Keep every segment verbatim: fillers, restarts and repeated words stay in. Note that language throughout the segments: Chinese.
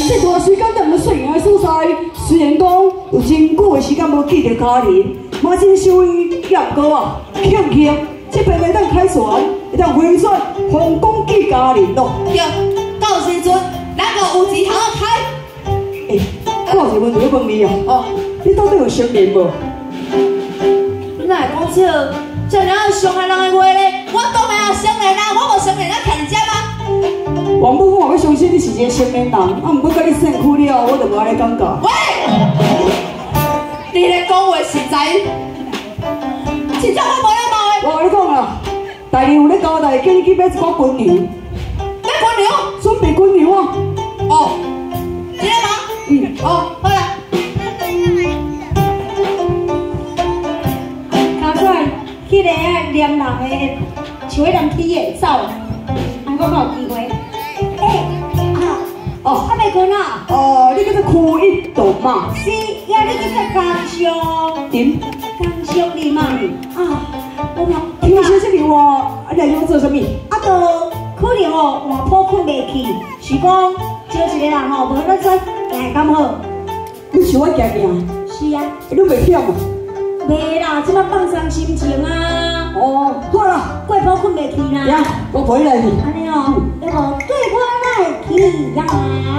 这段时间踮咧细汉的所在，虽然讲有真久的时间无见到家人，马真收伊也毋过啊，庆幸这边会当开船，会当回转皇宫见家人咯。 对，到时阵咱个有钱通啊开。 诶，我有一个问题要问你哦， 哦， 你到底有成年无？ 你哪会讲这这样伤害人的话咧？我当然也成年啦，我无成年，咱徛伫遮吗？ 王母，我嘛要相信你是一个成年人，啊，毋过甲你散开了，我就无安尼感觉。 喂，你咧讲话实在，真正我无礼貌的。 我甲你讲啦，大娘有咧交代，叫你去买一包滚牛， 买滚牛？ 准备滚牛啊！ 哦，真的吗？嗯。哦，好啦。 刚才迄个啊念人的，像迄念起的走，啊，我敢有机会？诶，啊， 哦， 还没困啊？ 哦，你叫做苦一度嘛？ 是，呀，你叫做刚上， 点？ 刚上你嘛？啊，我嘛， 听说这个话，啊，你要做什么？ 啊，都可能哦，换铺困袂去，是讲招一个人吼，无那做来咁好。 你想我行行？ 是啊， 你袂忝啊？ 袂啦，即摆放松心情啊。 哦，好啦， 过铺困袂去啦。 呀，我陪你来去。 安尼哦，那个对我来去呀。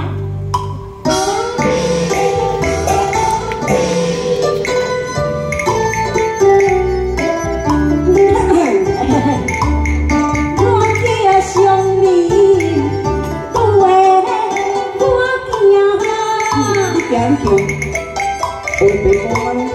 我去啊，乡里，拄的我行。 你行你行，白白讲安尼。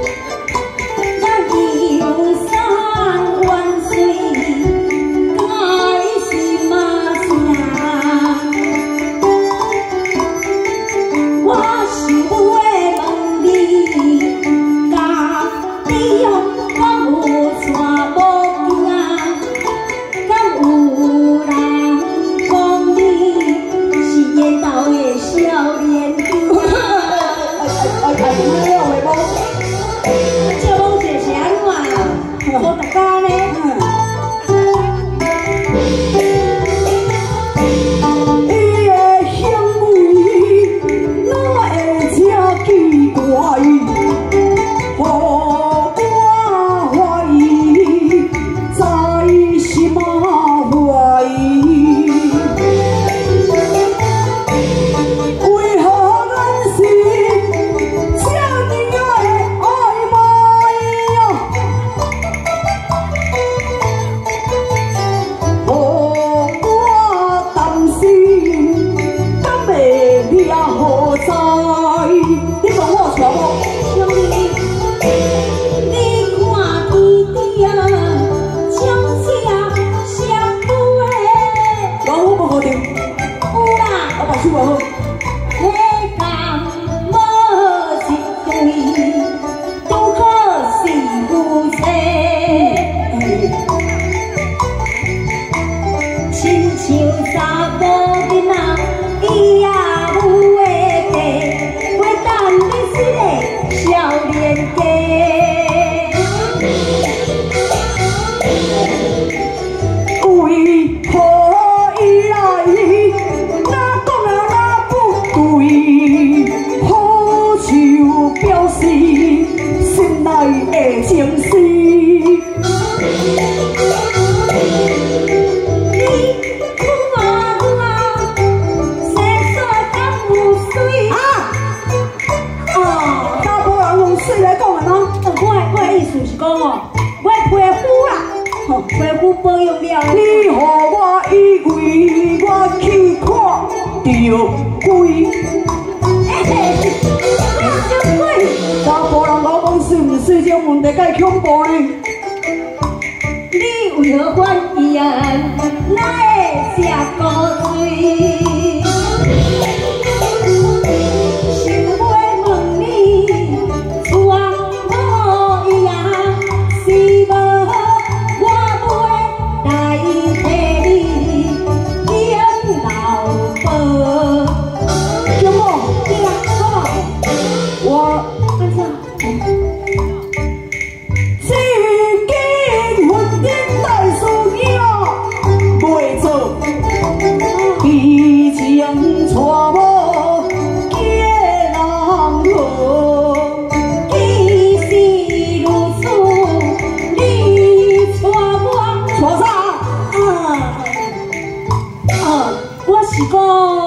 是讲，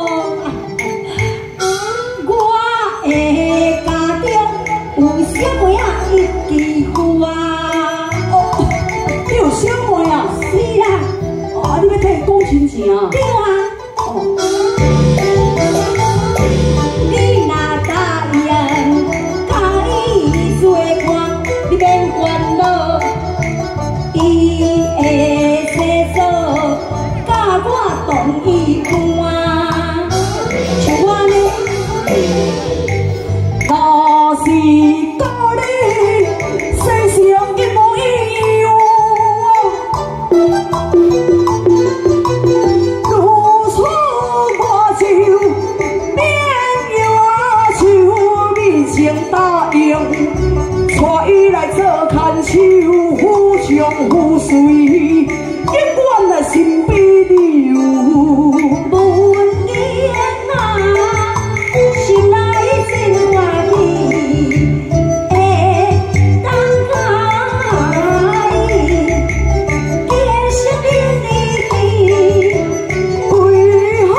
我的家中有小妹仔一支花。 哦，你有小妹啊？ 是啦。 哦，啊，你要替伊讲亲情啊？ 对啊。 哦。 你若答应甲伊做伴，你免烦恼，伊会洗澡，甲我同伊伴。像我呢， 若是甲你生成一模一样，如此我就免要啊像勉强答应，带伊来做牵手，互相互随，永远来心比留。 无言啊，心内真欢喜，会当甲伊继续留你去。 为何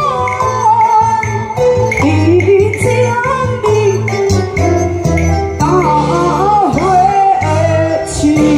伊将你带回去？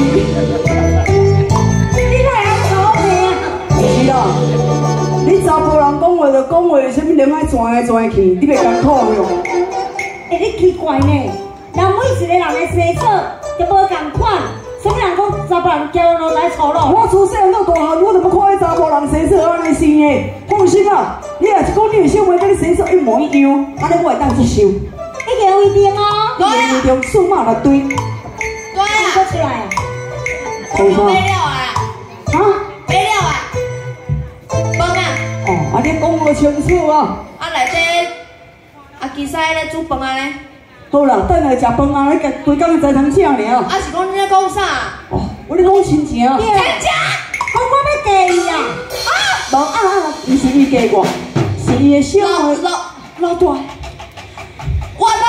你哪会晓讲话啊？ 是啦，你查甫人讲话就讲话，什么连爱转来转去，你袂艰苦哟。 哎，你奇怪呢？人每一个人的生活就无共款，什么人讲查甫人交落来错咯？ 我自细汉到大汉，我怎么看迄查甫人生出安尼生的？放心啊，你若是讲你的小妹跟你生出一模一样，安尼我会当接受。 已经有一定哦， 你的有中数码来对， 对你啊， 说出来啊？ 好有买吧？ 了啊， 啊？ 买了啊，饭啊， 哦，啊你讲无清楚啊？ 啊内底啊其实咧煮饭啊咧， 好啦，等下食饭啊，你家规工才通请尔。 啊是讲你咧讲啥？ 哦，我咧讲亲情。 对， 真正讲我要嫁伊啊！ 无啊，毋是伊嫁我，是伊的小妹。 老老老大，原来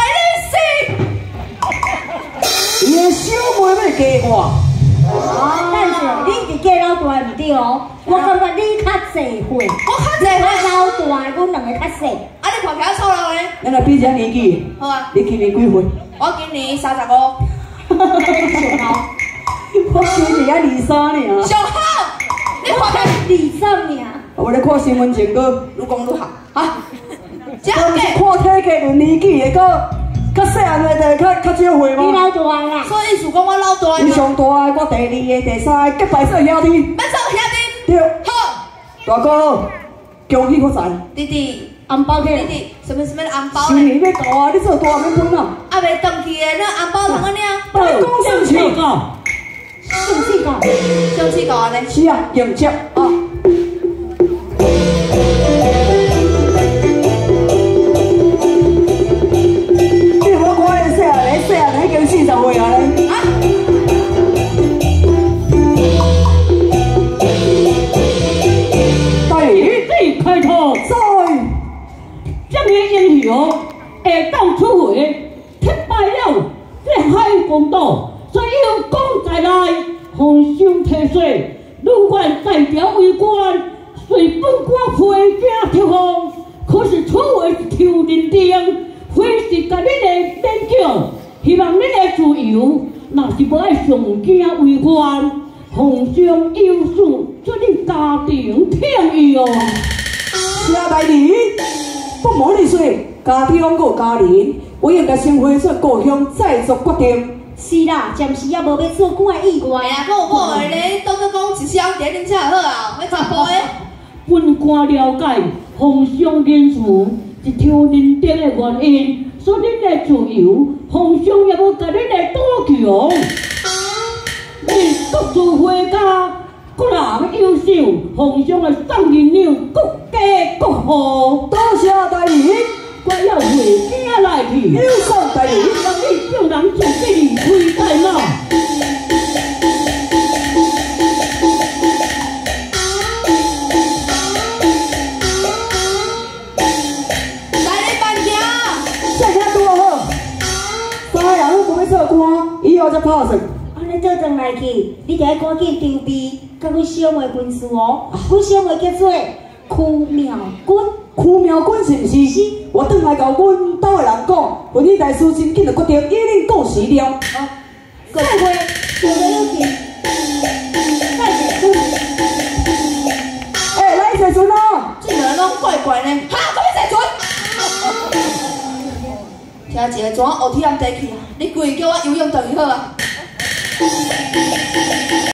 你伊的小妹要嫁我。 但是你是嫁老大唔对哦，我感觉你较济岁， 是，我较济我岁， 老大，阮两个较细。 啊你看起来臭人咧， 咱若比这年纪， 好啊， 你今年几岁？ 我今年三十五， 我今年才二三尔。 上好，你看起来二十尔， 我咧看身份证个， 愈讲愈好，啊，这我样是看体格论年纪的个，较细汉的就较较少岁你吗？ 老大啦， 所以意思讲我老大你上大的，我第二个、第三个，结拜做兄弟。 要做兄弟， 对， 好， 大哥，恭喜发财。 弟弟， 红包起来弟。弟，什么什么红包新咧？ 年要到啊，你做大免分啊。 啊未回去的那红包通个领， 来讲生气个， 生气个， 上次搞安尼。 是啊，迎接啊。你有无看迄细汉的细汉的迄间四十岁啊咧？ 啊， 第一开头在。 这个英雄会当出回，失败了，这海公道，所以有功在内，互相提水，如愿在朝为官，随本官回家贴封。可是出回抽认定，非是甲恁的勉强，希望恁的自由，若是无爱上京为官，奉上有事，做恁家庭听伊哦。 是啊，大弟，不瞒你说，家庭还有家人，我应该先回出故乡再做决定。 是啦，暂时也无要做官意外哎呀， 啊。 跟有某个咧，当作讲一箱茶啉才好啊，要查甫的。 本官了解，奉上言辞一条认定的原因，所以恁的自由，奉上也无甲恁的多强。恁各自回家，各人优秀，奉上的送银两，各家各户， 多谢大弟， 我要回家来去。 有送大弟。 让你叫人自己离开在哪？ 来你办家， 现在多好，三个人都不要做官，以后才拍算。 安尼做转来去，你就要赶紧筹备，甲阮小妹婚事哦。阮小妹叫做区苗君， 区苗君是毋是？ 是。 我转来甲阮兜的人讲，婚礼大师真紧就决定，一定过时了。 再会，我们要见，再见。 哎、欸，来坐船哦！ 这个人拢怪怪呢，哈，快去坐船！听一个船学体人地去啊！你规叫我游泳等于好啊！